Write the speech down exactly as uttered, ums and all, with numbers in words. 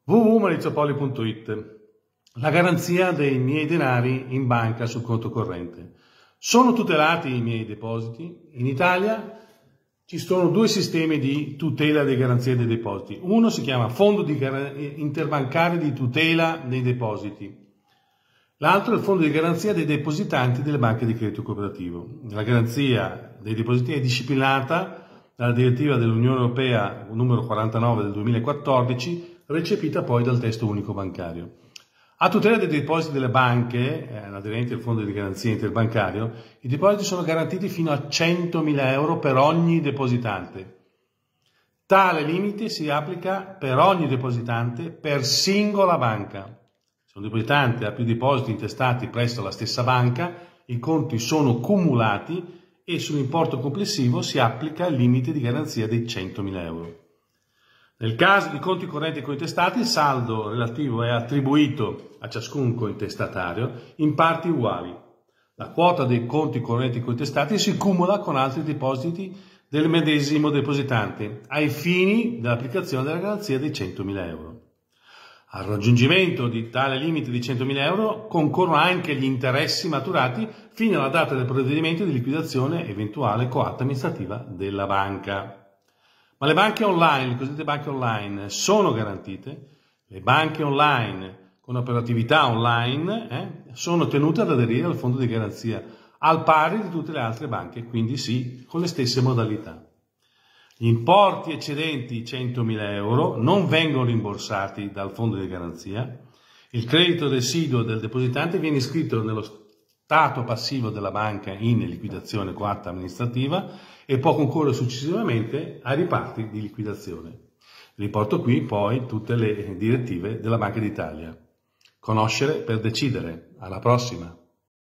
w w w punto maurizio poli punto it. La garanzia dei miei denari in banca sul conto corrente. Sono tutelati i miei depositi? In Italia ci sono due sistemi di tutela delle garanzie dei depositi. Uno si chiama Fondo di Interbancario di Tutela dei Depositi. L'altro è il Fondo di Garanzia dei Depositanti delle banche di credito cooperativo. La garanzia dei depositi è disciplinata dalla direttiva dell'Unione Europea numero quarantanove del duemilaquattordici, recepita poi dal testo unico bancario. A tutela dei depositi delle banche, eh, aderenti al Fondo di Garanzia Interbancario, i depositi sono garantiti fino a centomila euro per ogni depositante. Tale limite si applica per ogni depositante per singola banca. Se un depositante ha più depositi intestati presso la stessa banca, i conti sono cumulati e sull'importo complessivo si applica il limite di garanzia dei centomila euro. Nel caso di conti correnti cointestati, il saldo relativo è attribuito a ciascun cointestatario in parti uguali. La quota dei conti correnti cointestati si cumula con altri depositi del medesimo depositante ai fini dell'applicazione della garanzia dei centomila euro. Al raggiungimento di tale limite di centomila euro concorrono anche gli interessi maturati fino alla data del provvedimento di liquidazione eventuale coatta amministrativa della banca. Ma le banche online, le cosiddette banche online, sono garantite? Le banche online con operatività online eh, sono tenute ad aderire al fondo di garanzia, al pari di tutte le altre banche, quindi sì, con le stesse modalità. Gli importi eccedenti i centomila euro non vengono rimborsati dal fondo di garanzia. Il credito residuo del depositante viene iscritto nello stato passivo della banca in liquidazione coatta amministrativa e può concorrere successivamente ai riparti di liquidazione. Riporto qui poi tutte le direttive della Banca d'Italia. Conoscere per decidere. Alla prossima!